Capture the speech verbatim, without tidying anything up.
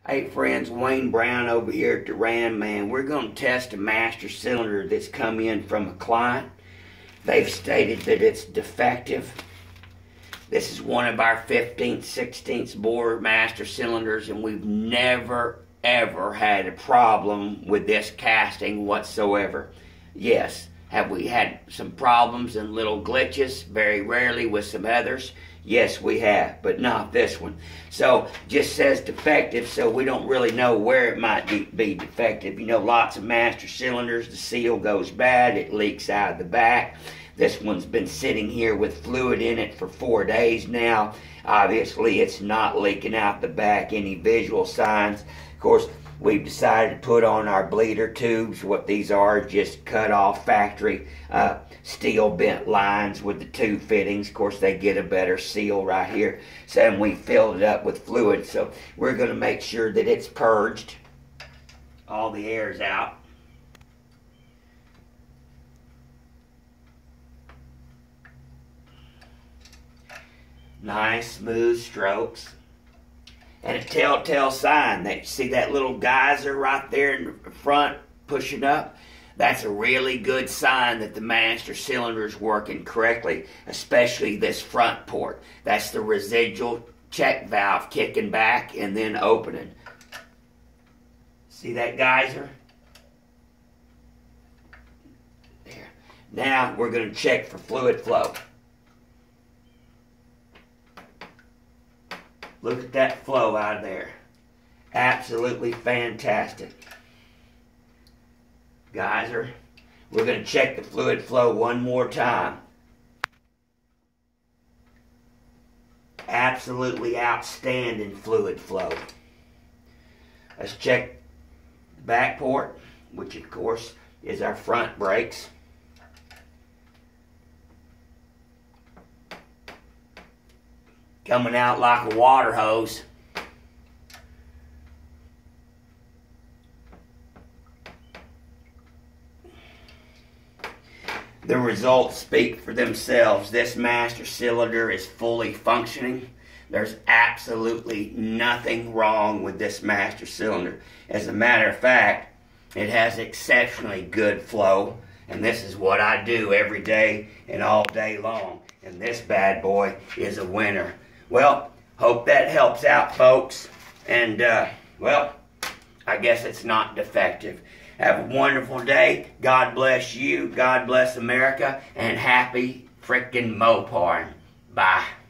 Hey friends, Wayne Brown over here at Duran, man. We're going to test a master cylinder that's come in from a client. They've stated that it's defective. This is one of our fifteenth, sixteenth bore master cylinders, and we've never, ever had a problem with this casting whatsoever. Yes, have we had some problems and little glitches? Very rarely with some others. Yes, we have, but not this one. So, just says defective, so we don't really know where it might be, be defective. You know, lots of master cylinders, the seal goes bad, it leaks out of the back. This one's been sitting here with fluid in it for four days now. Obviously, it's not leaking out the back, any visual signs. Of course, we've decided to put on our bleeder tubes. What these are, just cut off factory uh, steel bent lines with the tube fittings. Of course, they get a better seal right here. So and we filled it up with fluid. So we're going to make sure that it's purged. All the air's out. Nice, smooth strokes. And a telltale sign that you see that little geyser right there in the front pushing up. That's a really good sign that the master cylinder is working correctly, especially this front port. That's the residual check valve kicking back and then opening. See that geyser? There. Now we're going to check for fluid flow. Look at that flow out of there. Absolutely fantastic. Geyser. We're going to check the fluid flow one more time. Absolutely outstanding fluid flow. Let's check the back port, which of course is our front brakes. Coming out like a water hose. The results speak for themselves. This master cylinder is fully functioning. There's absolutely nothing wrong with this master cylinder. As a matter of fact, it has exceptionally good flow, and this is what I do every day and all day long. And this bad boy is a winner. Well, hope that helps out, folks. And, uh, well, I guess it's not defective. Have a wonderful day. God bless you. God bless America. And happy frickin' Mopar. Bye.